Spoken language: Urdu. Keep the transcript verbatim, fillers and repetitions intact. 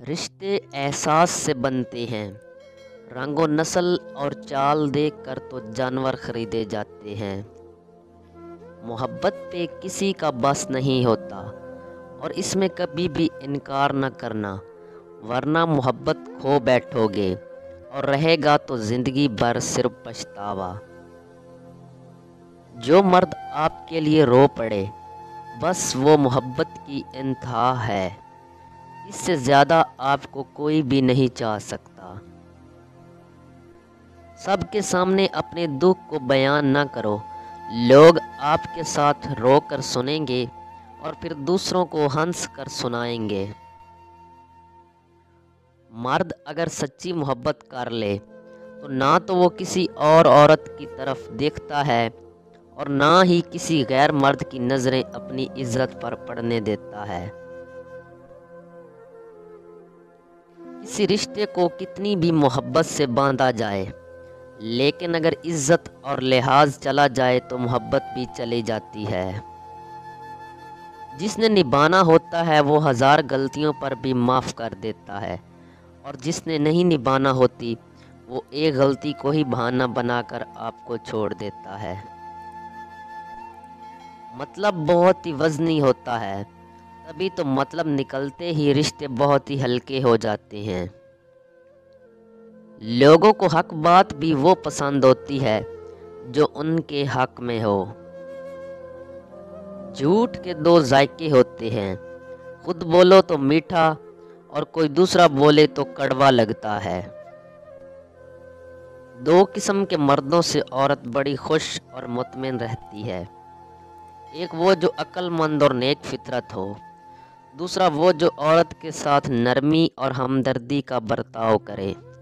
رشتے احساس سے بنتے ہیں، رنگ و نسل اور چال دیکھ کر تو جانور خریدے جاتے ہیں۔ محبت پہ کسی کا بس نہیں ہوتا اور اس میں کبھی بھی انکار نہ کرنا، ورنہ محبت کھو بیٹھو گے اور رہے گا تو زندگی بھر صرف پچھتاوا۔ جو مرد آپ کے لیے رو پڑے بس وہ محبت کی انتہا ہے، اس سے زیادہ آپ کو کوئی بھی نہیں چاہ سکتا۔ سب کے سامنے اپنے دکھ کو بیان نہ کرو، لوگ آپ کے ساتھ رو کر سنیں گے اور پھر دوسروں کو ہنس کر سنائیں گے۔ مرد اگر سچی محبت کر لے تو نہ تو وہ کسی اور عورت کی طرف دیکھتا ہے اور نہ ہی کسی غیر مرد کی نظریں اپنی عزت پر پڑنے دیتا ہے۔ کسی رشتے کو کتنی بھی محبت سے باندھا جائے، لیکن اگر عزت اور لحاظ چلا جائے تو محبت بھی چلی جاتی ہے۔ جس نے نبھانا ہوتا ہے وہ ہزار غلطیوں پر بھی معاف کر دیتا ہے، اور جس نے نہیں نبھانا ہوتی وہ ایک غلطی کو ہی بہانہ بنا کر آپ کو چھوڑ دیتا ہے۔ مطلب بہت ہی وزنی ہوتا ہے، تبھی تو مطلب نکلتے ہی رشتے بہت ہی ہلکے ہو جاتے ہیں۔ لوگوں کو حق بات بھی وہ پسند ہوتی ہے جو ان کے حق میں ہو۔ جھوٹ کے دو ذائقے ہوتے ہیں، خود بولو تو میٹھا اور کوئی دوسرا بولے تو کڑوا لگتا ہے۔ دو قسم کے مردوں سے عورت بڑی خوش اور مطمئن رہتی ہے، ایک وہ جو عقل مند اور نیک فطرت ہو، دوسرا وہ جو عورت کے ساتھ نرمی اور ہمدردی کا برتاؤ کرے۔